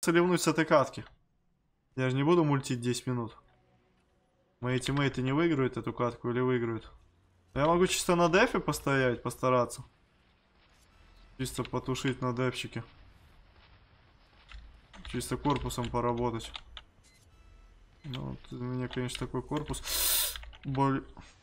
хочется ливнуть с этой катки. Я же не буду мультить 10 минут. Мои тиммейты не выиграют эту катку или выиграют? Я могу чисто на дефе постоять, постараться. Чисто потушить на дефчике. Чисто корпусом поработать. Ну, вот у меня, конечно, такой корпус.